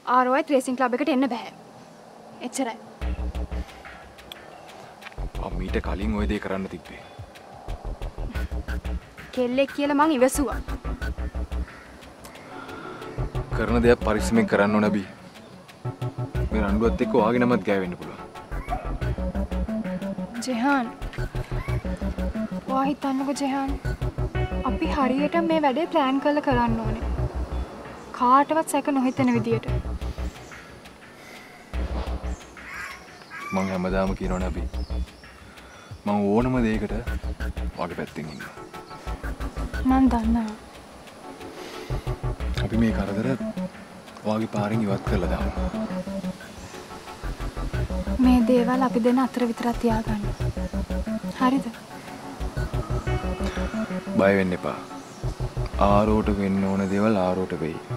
ආරෝයි racing club එකට එන්න බෑ. එච්චරයි. මීට කලින් ওই දේ කරන්න තිබ්බේ. කෙල්ලෙක් කියලා මං ඉවසුවා. කරන දේක් පරිස්සමෙන් කරන්න ඕන බී. මේ රණ්ඩුවත් එක්ක ඔයාගේ නමත් ගෑවෙන්න පුළුවන්. ජෙහාන්. ඔයා හිතන්නකෝ ජෙහාන්. අපි හරියට මේ වැඩේ ප්ලෑන් කරලා කරන්න ඕනේ. කාටවත් සැක නොහිතෙන විදියට. මං හැමදාම කියනවනේ අපි. මං ඕනම දෙයකට ඔයාගේ පැත්තෙන් ඉන්නවා. මං දන්නවා. අපි මේ කරදර ඔයාගේ පාරෙන් ඉවත් කරලා දාමු. මේ දේවල් අපි දෙන්න අතර විතරක් තියාගන්න. හරිද? බය වෙන්න එපා. ආරෝට වෙන්න ඕන දේවල් ආරෝට වෙයි.